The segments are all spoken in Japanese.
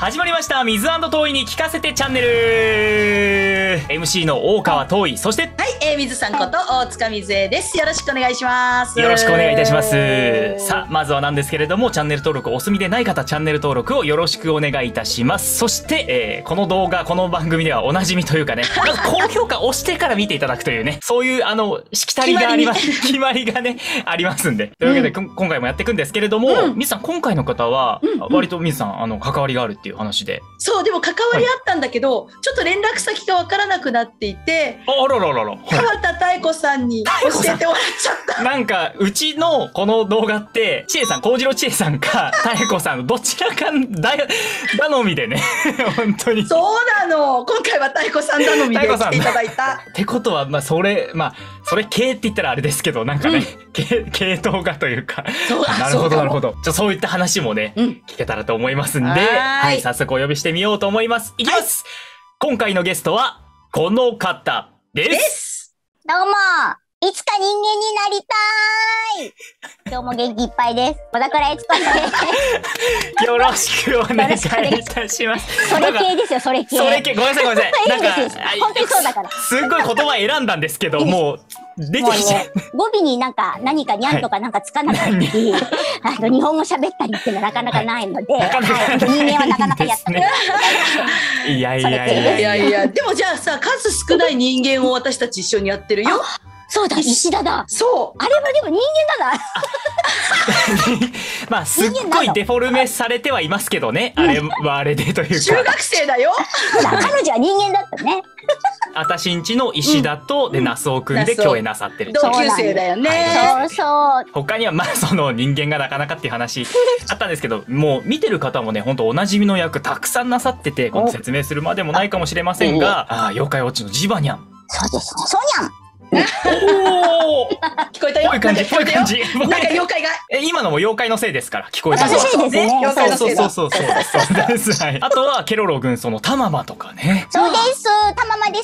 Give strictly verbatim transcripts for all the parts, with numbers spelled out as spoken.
始まりました水遠いに聞かせてチャンネル エムシー の大川遠い、そしてはい、えー、水さんこと大塚水江です。よろしくお願いします。 よろしくお願いいたします。さあまずはなんですけれども、チャンネル登録お済みでない方、チャンネル登録をよろしくお願いいたします。そして、えー、この動画この番組ではおなじみというかね、まず高評価押してから見ていただくというね、そういうあのしきたりがあります決まりがねありますんで、というわけで、うん、今回もやっていくんですけれども、うん、水さん今回の方は、うんうん、割と水さんあの関わりがあるっていう話で。 そう、でも関わりあったんだけど、はい、ちょっと連絡先がわからなくなっていて、 あらららら、 川田妙子さんに教えてもらっちゃった。 なんかうちのこの動画って千恵さん、幸次郎千恵さんか妙子さんのどちらかだ頼みでね本当にそうなの。今回は妙子さん頼みで来ていただいた。 ってことはまあそれまあそれ系って言ったらあれですけど、なんかね、うん、系系統がというか、なるほどなるほど。じゃそういった話もね、うん、聞けたらと思いますんで、はい、早速お呼びしてみようと思います。いきます。はい、今回のゲストはこの方です。です。 どうも、いつか人間になりたい。今日も元気いっぱいです。小田倉悦子です。 よろしくお願いいたします。 それ系ですよ、それ系。 それ系、ごめんなさいごめんなさい。なんか本当にそうだから。 すっごい言葉選んだんですけど、もう出てきちゃう。 語尾になんか何かにゃんとかなんかつかなかったり、あの日本語喋ったりっていうのはなかなかないので、人間はなかなかやってない。 いやいやいやいやいや、でもじゃあさ、数少ない人間を私たち一緒にやってるよ。 そうだ、石田だ。 そう。 あれはでも人間だな。 まあすっごいデフォルメされてはいますけどね。あれはあれでというか。 中学生だよ。 彼女は人間だったね。 あたしんちの石田とで那須尾くんで共演なさってる。 同級生だよね。 そうそう。 他にはまあその人間がなかなかっていう話あったんですけど、もう見てる方もね本当おなじみの役たくさんなさってて、この説明するまでもないかもしれませんが、ああ妖怪ウォッチのジバニャン。 そうです。そうにゃん。 おお聞こえたよ。 こういう感じ、こういう感じ。 なんか妖怪が。 え、今のも妖怪のせいですから、聞こえたの。 そうですね。 妖怪のせいだ。 そうそうそうそうそうです。はい。あとはケロロ軍曹のタママとかね。 そうです。タママです。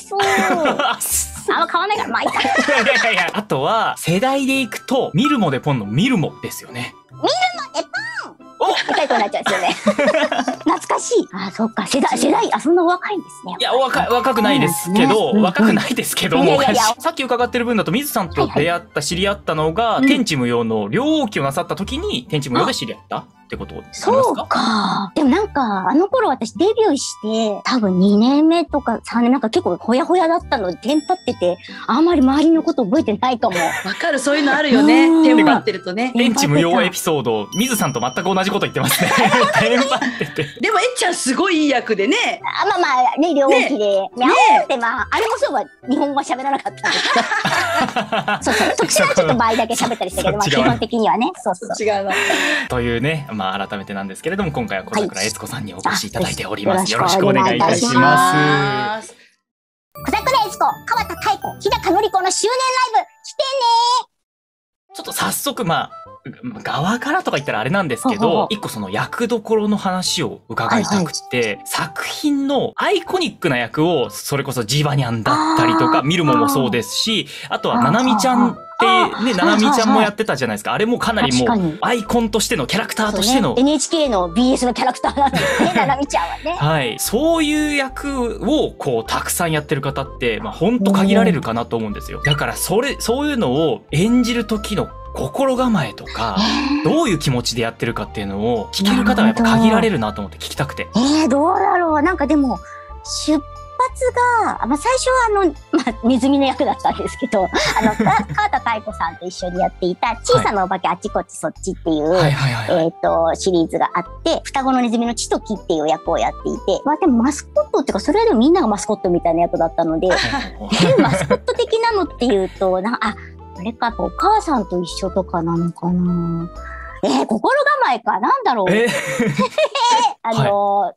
あんま買わないから、まあいいか。いやいやいや。あとは世代でいくとミルモでポンのミルモですよね。 ミルモでポン。お、高い子になっちゃうんですよね。懐かしい。あ、そっか、世代、世代、あ、そんな若いんですね。 いや、若い、若くないですけど、若くないですけども、さっき伺ってる分だと、水さんと出会った、知り合ったのが、天地無用の両王記をなさった時に、天地無用で知り合ったってことですか？ そうか。でもなんか、あの頃私デビューして、多分にねんめとかさんねん、なんか結構ほやほやだったので、テンパってて、あんまり周りのこと覚えてないかも。 わかる、そういうのあるよね。テンパってるとね。 天地無用エピソード、水さんと全く同じこと言ってますね。テンパってて。 でも、えっちゃんすごいいい役でね。 あ、まあまあ、ね、両王記で。にゃおって、まあ、あれもそうは日本語は喋らなかったんですけど。そうそう。特殊なちょっと場合だけ喋ったりしたけど、まあ基本的にはね。そうそう。 違うな。 というね、まあ改めてなんですけれども、今回は小桜悦子さんにお越しいただいております。よろしくお願いいたします。 小桜悦子、川田妙子、日高のり子の周年ライブ、来てねー。 ちょっと早速、まあ、側からとか言ったらあれなんですけど、一個その役どころの話を伺いたくて、はいはい、作品のアイコニックな役を、それこそジバニャンだったりとか、ミルモもそうですし、あとはナナミちゃんってね、ナナミちゃんもやってたじゃないですか。あれもかなりもう、アイコンとしてのキャラクターとしての。 ね、エヌエイチケー の ビーエス のキャラクターなんですね、ナナミちゃんはね。 はい。そういう役を、こう、たくさんやってる方って、まあ、ほんと限られるかなと思うんですよ。だから、それ、そういうのを演じる時の心構えとか、どういう気持ちでやってるかっていうのを聞ける方がやっぱ限られるなと思って聞きたくて。 えー、どうだろう。なんかでも、出発が、まあ、最初はあの、まあ、ネズミの役だったんですけど、あの、川田妙子さんと一緒にやっていた、小さなお化けあっちこっちそっちっていう、えっと、シリーズがあって、双子のネズミのチトキっていう役をやっていて、まあでもマスコットっていうか、それはでもみんながマスコットみたいな役だったので、マスコット的なのっていうと、なあ、あれか、お母さんと一緒とかなのかな。えー、心構えか、なんだろう。えー、あの、はい、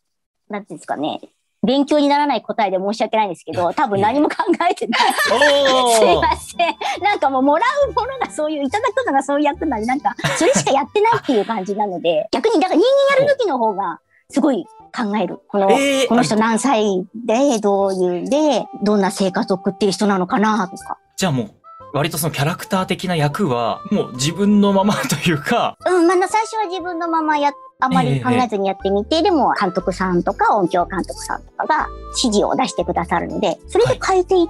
なんていうんですかね。勉強にならない答えで申し訳ないんですけど、多分何も考えてない。すいません。なんかもうもらうものがそういう、いただくのがそういう役なんで、なんか、それしかやってないっていう感じなので、逆に、だから人間やる時の方が、すごい考える。この、えー、この人何歳で、どういうで、どんな生活を送ってる人なのかなとか。 じゃあもう、割とそのキャラクター的な役は、もう自分のままというか。 うん、まあ、最初は自分のままやっあまり考えずにやってみて、でも監督さんとか音響監督さんとかが指示を出してくださるので、それで変えていって、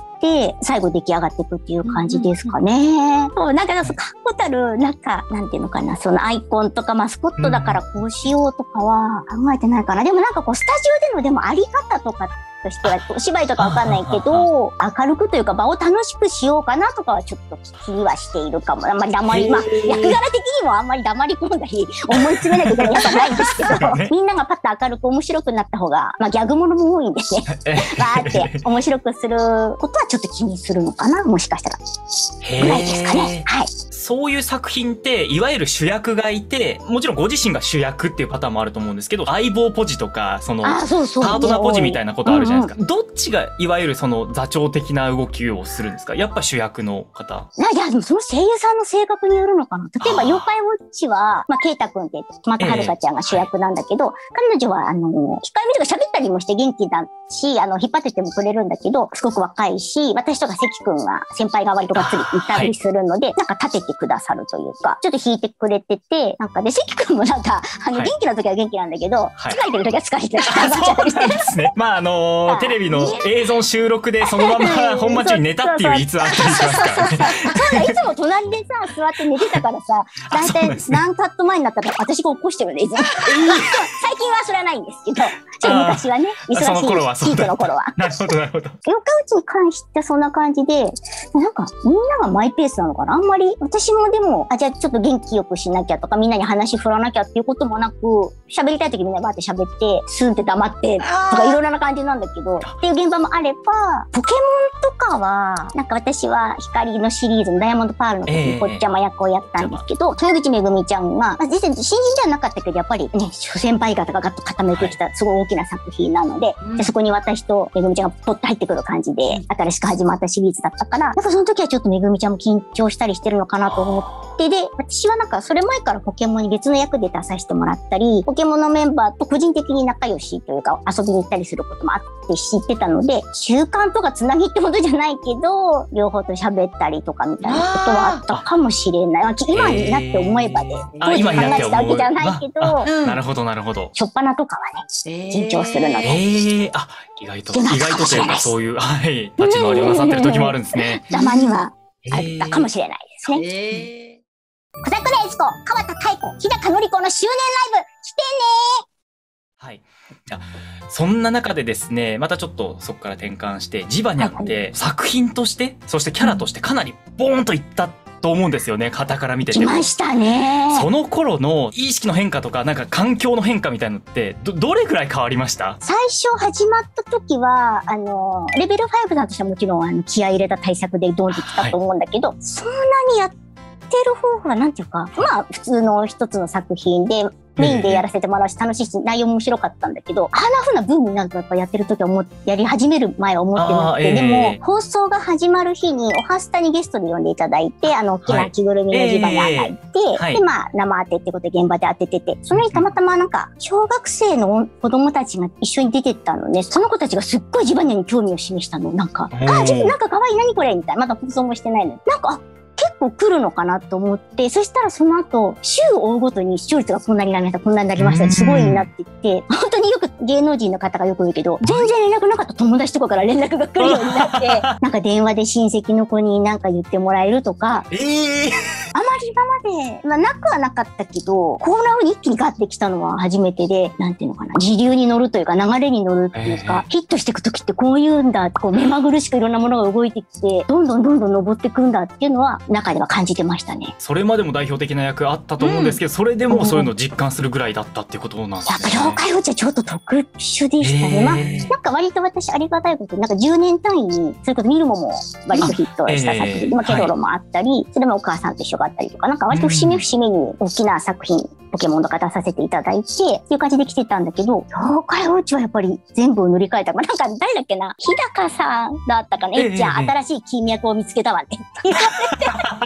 最後出来上がっていくっていう感じですかね。そう、なんか、確固たる、なんか、なんていうのかな、そのアイコンとかマスコットだからこうしようとかは考えてないかな。でもなんかこう、スタジオでのでもあり方とかとしては、お芝居とかわかんないけど、明るくというか場を楽しくしようかなとかはちょっと気にはしているかも。あんまり黙り、まあ、役柄的にもあんまり黙り込んだり、思い詰めなきゃいけないやつはないんですけど、みんながパッと明るく面白くなった方が、まあギャグものも多いんでね、わーって面白くすることはちょっと気にするのかな、もしかしたら。ぐらいですかね。はい。 そういう作品って、いわゆる主役がいて、もちろんご自身が主役っていうパターンもあると思うんですけど、相棒ポジとか、その、パートナーポジみたいなことあるじゃないですか。どっちが、いわゆるその座長的な動きをするんですか？やっぱ主役の方？ いや、でもその声優さんの性格によるのかな。例えば、妖怪ウォッチは、まあ、ケイタくんって、またはるかちゃんが主役なんだけど、彼女は、あの、控えめとか喋ったりもして元気だし、あの、引っ張っててもくれるんだけど、すごく若いし、私とか関くんは先輩が割とがっつりいたりするので、なんか立ててくださるというか、ちょっと弾いてくれてて、なんかで、関くんもなんか、あの、元気な時は元気なんだけど、疲れてる時は疲れてる時はそうなんですね。まあ、あの、テレビの映像収録でそのまま本番中に寝たっていう逸話あったりしますからね。 そうだ、いつも隣でさ、座って寝てたからさ、だいたい何カット前になったら私が起こしてるね、いつも。最近はそれはないんですけど、ちょっと昔はね、忙しいピークの頃は。 なるほど、なるほど。 妖怪ウチに関してそんな感じで、なんかみんながマイペースなのかな。あんまり、私もでも、あ、じゃあちょっと元気よくしなきゃとか、みんなに話振らなきゃっていうこともなく、喋りたい時みんなバーって喋って、スーンって黙って、とかいろいろな感じなんだけど、っていう現場もあれば、ポケモンとかは、なんか私は光のシリーズのダイヤモンドパールの時にぽっちゃま役をやったんですけど、豊口めぐみちゃんが、まあ、実際新人ではなかったけど、やっぱりね、諸先輩方がガッと固めてきた、すごい大きな作品なので、でそこに私とめぐみちゃんがポッと入ってくる感じで、新しく始まったシリーズだったから、なんかその時はちょっとめぐみちゃんも緊張したりしてるのかなと思って、で、私はなんかそれ前からポケモンに別の役で出させてもらったり、ポケモンのメンバーと個人的に仲良しというか遊びに行ったりすることもあって知ってたので、習慣とかつなぎってことじゃないけど、両方と喋ったりとかみたいなことはあったかもしれない。今になって思えばで、当時考えてたわけじゃないけど、 なるほどなるほど。 しょっぱなとかはね、緊張するので。 ええ、あ、意外と意外とというかそういうはい立ち回りをなさってる時もあるんですね。 たまにはあったかもしれないですね。小桜悦子、川田妙子、日高のり子の周年ライブ来てねー。はい。あ、そんな中でですね、またちょっとそこから転換してジバニャンって作品としてそしてキャラとしてかなりボーンといったと思うんですよね、傍から見てても。 来ましたね。 その頃の意識の変化とかなんか環境の変化みたいなのってどどれくらい変わりました？ 最初始まった時はあのレベルファイブだとしてはもちろんあの気合い入れた対策でドンってきたと思うんだけど、はい、そんなにやってる方法はなんていうか、まあ普通の一つの作品でメインでやらせてもらうし楽しいし内容も面白かったんだけど、あんな風なブームになるとやっぱやってる時は思やり始める前は思ってなくて、でも放送が始まる日におはスタにゲストで呼んでいただいて、あの大きな着ぐるみのジバニャンがいて、でまあ生当てってことで現場で当ててて、その日たまたまなんか小学生の子供たちが一緒に出てったのね。その子たちがすっごいジバニャンに興味を示したの。なんか、あ、ちょっとなんか可愛い何これみたいな。まだ放送もしてないのに。なんか、結構来るのかなと思って、そしたらその後、週を追うごとに視聴率がこんなになりました、こんなになりました、すごいなって言って、本当によく芸能人の方がよく言うけど、全然連絡なかった友達とかから連絡が来るようになって、なんか電話で親戚の子になんか言ってもらえるとか、えー、あまり今まで、まあなくはなかったけど、こんな風に一気にガッてきたのは初めてで、なんていうのかな、時流に乗るというか流れに乗るっていうか、えー、ヒットしていく時ってこういうんだ、こう目まぐるしくいろんなものが動いてきて、どんどんどんどん登っていくんだっていうのは、中では感じてましたね。 それまでも代表的な役あったと思うんですけど、うん、それでもそういうのを実感するぐらいだったっていうことなんですね。 やっぱ妖怪ウォッチはちょっと特殊でしたね。まあ、なんか割と私ありがたいこと、なんかじゅうねん単位に、それこそ見るもも割とヒットした作品、まあ、ケロロもあったり、はい、それもお母さんと一緒があったりとか、なんか割と節目節目に大きな作品、ポケモンとか出させていただいて、っていう感じで来てたんだけど、妖怪ウォッチはやっぱり全部を塗り替えた。まあ、なんか誰だっけな、日高さんだったかな、えっちゃん、新しい金脈を見つけたわねって言われて、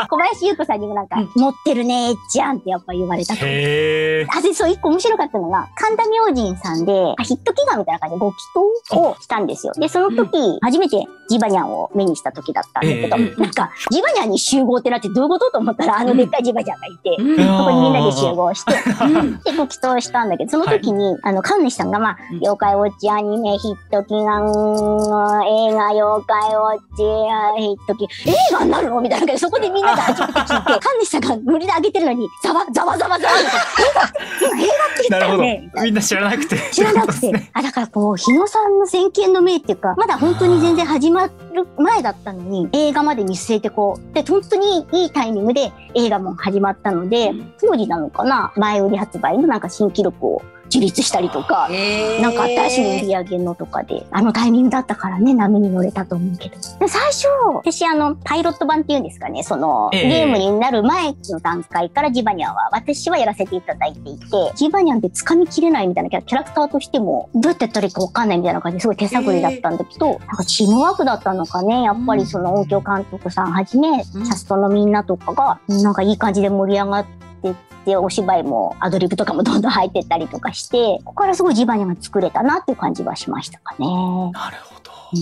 小林優子さんにもなんか、持ってるね、えっちゃんってやっぱ言われたから。 へー。 あ、で、そう、一個面白かったのが、神田明神さんで、ヒット祈願みたいな感じでご祈祷をしたんですよ。で、その時、初めてジバニャンを目にした時だったんだけど、 ええなんか、ジバニャンに集合ってなってどういうことと思ったら、あのでっかいジバニャンがいて、そこにみんなで集合して、で、ご祈祷したんだけど、その時に、あの、神主さんが、まあ、妖怪ウォッチアニメ、ヒット祈願、映画、妖怪ウォッチ、ヒット祈願、映画になるのみたいな感じで、そこでみんなで初めて聞いて、神主さんがノリで上げてるのに、ざわ、ざわざわざわ、映画、今映画って言ったよね。 みんな知らなくて。 知らなくて。あ、だからこう、日野さんの先見の明っていうか、まだ本当に全然始まる前だったのに、映画まで見据えてこう、で、本当にいいタイミングで映画も始まったので、当時なのかな、前売り発売のなんか新記録を樹立したりとか、なんか新しい売り上げのとかで、あのタイミングだったからね、波に乗れたと思うけど。で最初、私あの、パイロット版っていうんですかね、その、 ええ、 ゲームになる前の段階からジバニャンは、私はやらせていただいていて、ジバニャンって掴みきれないみたいなキャラクターとしても、どうやってやったらいいかわかんないみたいな感じですごい手探りだったんだけど、なんかチームワークだったのかね、やっぱりその音響監督さんはじめ、キャストのみんなとかが、なんかいい感じで盛り上がってで、お芝居もアドリブとかもどんどん入ってったりとかして、ここからすごいジバニャンが作れたなっていう感じはしましたかね。 なるほど。 うん。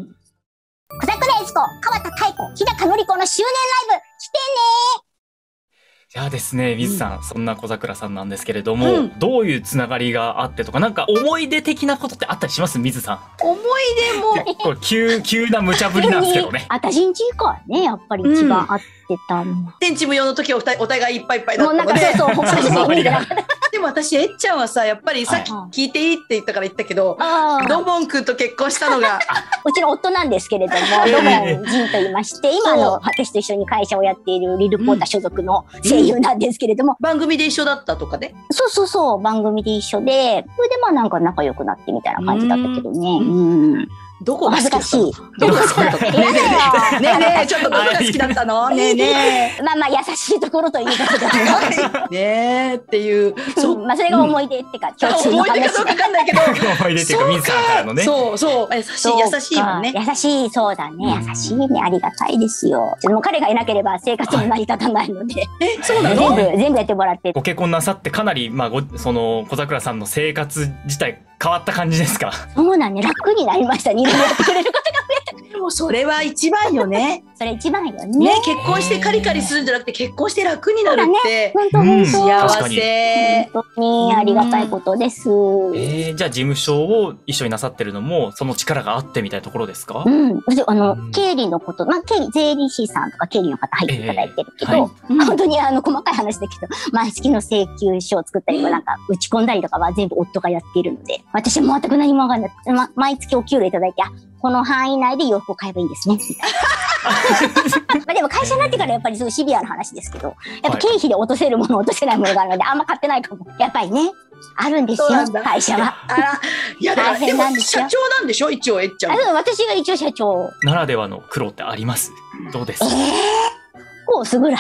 小桜悦子、川田太子、日高のり子の周年ライブ、来てね。 じゃあですね、水さん、うん、そんな小桜さんなんですけれども、うん、どういうつながりがあってとか、なんか思い出的なことってあったりします？水さん。 思い出もこれ急急な無茶ぶりなんですけどね。 私んちかね、やっぱり一番合ってたのは。 天地無用の時はお互いいっぱいいっぱいだったので。 もうなんかそうそう、他の周りが。 でも私、えっちゃんはさ、やっぱりさっき聞いていいって言ったから言ったけど、ドボン君と結婚したのが。 うちの夫なんですけれども、ドボン仁と言いまして、今の私と一緒に会社をやっているリルポーター所属の声優なんですけれども。 番組で一緒だったとかね。 そうそうそう、番組で一緒で、それでまあなんか仲良くなってみたいな感じだったけどね。うん。 どこが好きだったの？ どこが好きだったの？ねえねえねえ、ちょっとどこが好きだったの？ねえねえ。まあまあ優しいところということでねえっていう。 そう、まあそれが思い出ってか、 思い出かどうかわかんないけど。 思い出っていうか、水さんからのね。 そうそう、優しい優しいもんね。 優しい、そうだね、優しいね、ありがたいですよ。もう彼がいなければ生活も成り立たないので。 え、そうなの？ 全部全部やってもらって。 ご結婚なさってかなりまあごその小桜さんの生活自体変わった感じですか？ そうなんね、楽になりました。二度目やってくれることが増えた。 でもそれは一番よね。 それ一番よね。 ね、結婚してカリカリするんじゃなくて結婚して楽になるって。 本当本当。 幸せ。 本当にありがたいことです。 えー、じゃあ事務所を一緒になさってるのもその力があってみたいなところですか？ うん。あの経理のこと、まあ経理税理士さんとか経理の方入っていただいてるけど、本当にあの細かい話だけど、毎月の請求書を作ったりとかなんか打ち込んだりとかは全部夫がやっているので、私は全く何もわかんない。ま、毎月お給料いただいて、あ、この範囲内で洋服を買えばいいんですね。みたいな。まあでも会社になってからやっぱりすごいシビアな話ですけど、やっぱ経費で落とせるもの落とせないものがあるので、あんま買ってないかも。やっぱりね、あるんですよ、会社は。 あら、いや、大変なんですよ。社長なんでしょ一応、えっちゃん。 あ、私が一応社長。 ならではの苦労ってあります？どうですか？ えー、コースぐらい。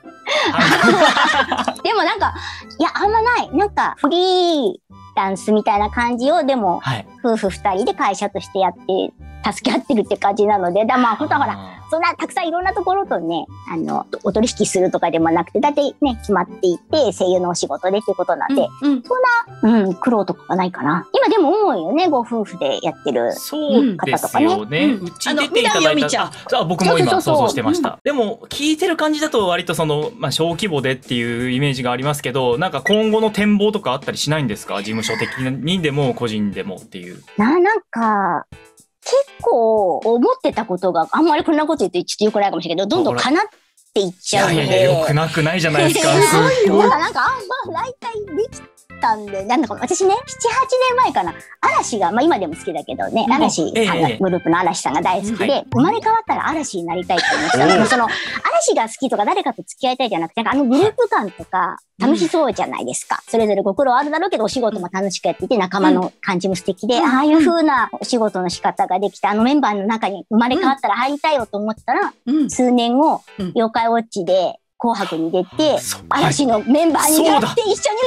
でもなんか、いや、あんまない。なんか、フリーランスみたいな感じを、でも、はい、夫婦二人で会社としてやって、助け合ってるって感じなので、だまあ、ほんとほら、そんなたくさんいろんなところとね、あの、お取引するとかでもなくて、だいたいね、決まっていて、声優のお仕事でっていうことなんで、うんうん、そんな、うん、苦労とかはないかな。今でも多いよね、ご夫婦でやってる方とかね。 そうですよね。うち出ていただいた、あ、僕も今想像してました。でも、聞いてる感じだと割とその、まあ、小規模でっていうイメージがありますけど、なんか今後の展望とかあったりしないんですか？事務所的にでも個人でもっていう。 な、なんか、結構思ってたことがあんまりこんなこと言ってちょっとよくないかもしれないけど、どんどん叶っていっちゃうので。 いやいや、よくなくないじゃないですか。 すごい。なんかあんま大体できたんで、なんだか私ね、ななはちねんまえかな、嵐が、まあ今でも好きだけどね、嵐さんが、グループの嵐さんが大好きで、生まれ変わったら嵐になりたいって思ってたの。その、嵐が好きとか誰かと付き合いたいじゃなくて、なんかあのグループ感とか、楽しそうじゃないですか。それぞれご苦労あるだろうけど、お仕事も楽しくやっていて、仲間の感じも素敵で、ああいう風なお仕事の仕方ができて、あのメンバーの中に生まれ変わったら入りたいよと思ったら、数年後、妖怪ウォッチで紅白に出て、嵐のメンバーになって一緒に歌った。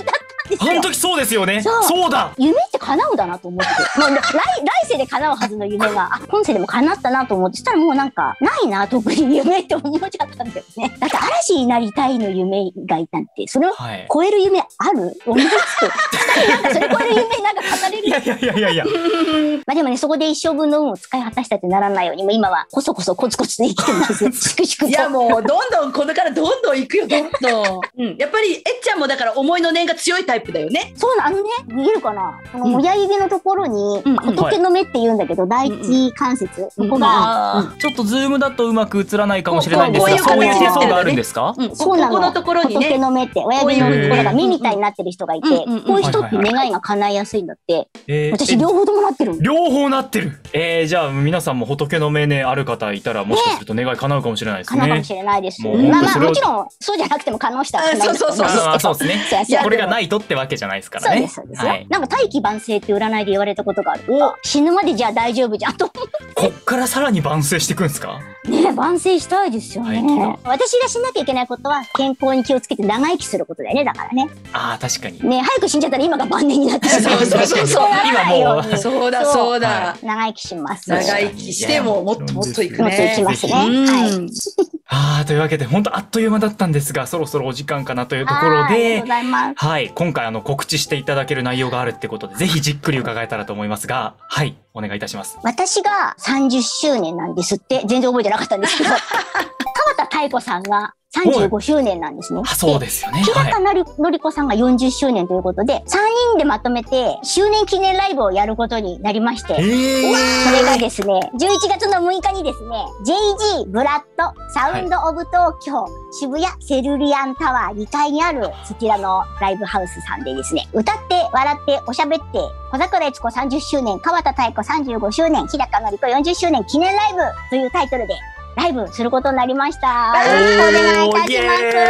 ですよ。 あの時そうですよね。 そうそうだ。 夢って叶うだなと思って。もう来、来世で叶うはずの夢が、あ、今世でも叶ったなと思って、そしたらもうなんか、ないな、特に夢って思っちゃったんだよね。だって嵐になりたいの夢がいたって、それを超える夢ある？思いつく。なんかそれ超える夢なんか語れる。 いやいやいやいやいや。 まあでもね、そこで一生分の運を使い果たしたってならないように、もう今はこそこそコツコツで生きてます。粛々と。 いやもうどんどんこれからどんどん行くよ、どんどん。うん、やっぱりえっちゃんもだから思いの念が強いタイプだよね。 そうな、あのね、見えるかな、この親指のところに、 うん、 仏の目って言うんだけど、第一関節、ここが、 ちょっとズームだとうまく映らないかもしれないんですが、 こうそういうこういう形手相があるんですか？ うん、 そうなの。 ここのところにね、 仏の目って、親指のところが目みたいになってる人がいて、 うんうんこういう人って願いが叶いやすいんだって。 えー私両方ともなってる。 両方なってる。えー、じゃあ皆さんも仏の目ねある方いたらもしかすると願い叶うかもしれないですね。 叶うかもしれないです。 もうまあまあそれをもちろんそうじゃなくても可能したら叶いますそうそうそうあーそうですね。 そうそうこれがないとってわけじゃないですからね。 そうですそうですよ。 はい。 なんか大器晩成って占いで言われたことがある。死ぬまでじゃあ大丈夫じゃんと思こっからさらに晩成していくんですか？ ってね、晩成したいですよね。 はい私がしなきゃいけないことは健康に気をつけて長生きすることだよね。だからね。 ああ確かに。 ね、早く死んじゃったら今が晩年になってしまう。 そうそうそうそう今もうそうだそうだ、 は長生きします。 長生きしてももっともっといくもっといきね。 ますね。 うんはい。 ああというわけで本当あっという間だったんですが、そろそろお時間かなというところでありがとうご。ざいます。 はい、今回あの告知していただける内容があるってことで、ぜひじっくり伺えたらと思いますが、はい、お願いいたします。 私がさんじゅっしゅうねんなんですって、全然覚えてなかったんですけど、川田妙子さんがさんじゅうごしゅうねんなんですね。 あ、そうですよね。 日はい高のりのり子さんがよんじゅっしゅうねんということで、さんにんでまとめて周年記念ライブをやることになりまして、 えー、 それがですね、じゅういちがつのむいかにですね、ジェイジー ブラッドサウンドオブ東京、渋谷セルリアンタワーにかいにあるそちらのライブハウスさんでですね、歌って笑っておしゃべって小桜悦子さんじゅっしゅうねん、川田妙子さんじゅうごしゅうねん、日高のり子よんじゅっしゅうねん記念ライブというタイトルでライブすることになりました。よろしくお願いいたします。 イ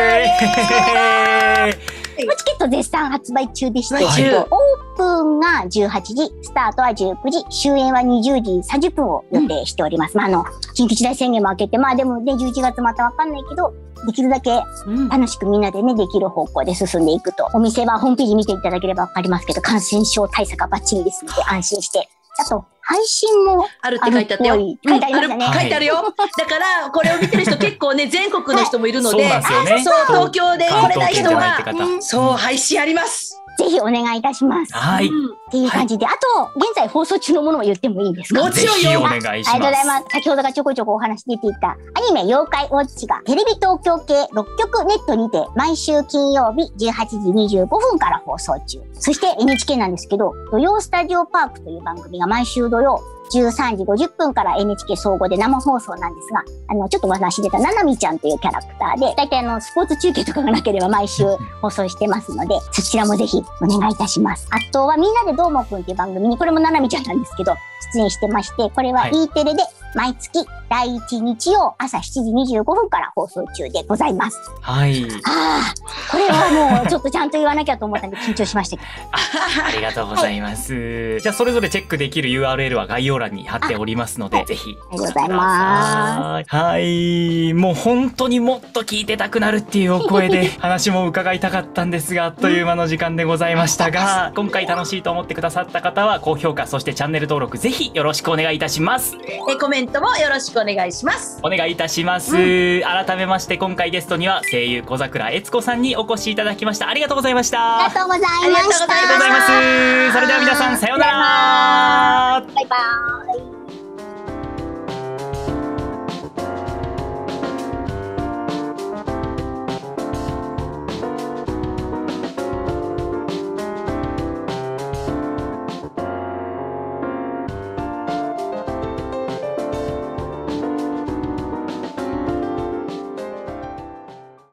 エーイチケット絶賛発売中でして、 発売中オープンがじゅうはちじ、スタートはじゅうくじ、終演はにじゅうじさんじゅっぷんを予定しております。うん、まあ、あの、緊急事態宣言も明けて、まあでもね、じゅういちがつまたわかんないけど、できるだけ楽しくみんなでね、できる方向で進んでいくと。お店はホームページ見ていただければわかりますけど、感染症対策はバッチリですので、安心して。あと、配信もあるって書いてあったよ。 書いてありましたね。 書いてあるよ。だからこれを見てる人結構ね、全国の人もいるので、 そうなんですよね。 そう東京で来れない人は関東圏じゃないって方そう配信あります。 ぜひお願いいたします。 はい。 っていう感じで、あと、現在放送中のものを言ってもいいですか？ もちろんぜひおよ。 願いします。 ありがとうございます。先ほどがちょこちょこお話出ていたアニメ妖怪ウォッチがテレビ東京系ろっきょくネットにて毎週金曜日じゅうはちじにじゅうごふんから放送中。そして エヌエイチケー なんですけど、土曜スタジオパークという番組が毎週土曜じゅうさんじごじゅっぷんから エヌエイチケー 総合で生放送なんですが、あの、ちょっとお話出たななみちゃんというキャラクターで、だいたいあの、スポーツ中継とかがなければ毎週放送してますので、そちらもぜひお願いいたします。あとはみんなでどーもくんっていう番組に、これもななみちゃんなんですけど、出演してまして、これは E テレで毎月だいいち日曜朝しちじにじゅうごふんから放送中でございます。 はい。 ああ、これはもうちょっとちゃんと言わなきゃと思ったんで緊張しましたけど。 あ、ありがとうございます。じゃあそれぞれチェックできる ユーアールエル は概要欄に貼っておりますので、ぜひありがとうございます。 はい、もう本当にもっと聞いてたくなるっていうお声で話も伺いたかったんですが、あっという間の時間でございましたが、今回楽しいと思ってくださった方は高評価、そしてチャンネル登録ぜひよろしくお願いいたします。 えコメントもよろしくお願いします。 お願いいたします。うん、改めまして今回ゲストには声優小桜悦子さんにお越しいただきました。ありがとうございました。 ありがとうございました。 ありがとうございます。 それでは皆さんさようなら。 バイバーイ。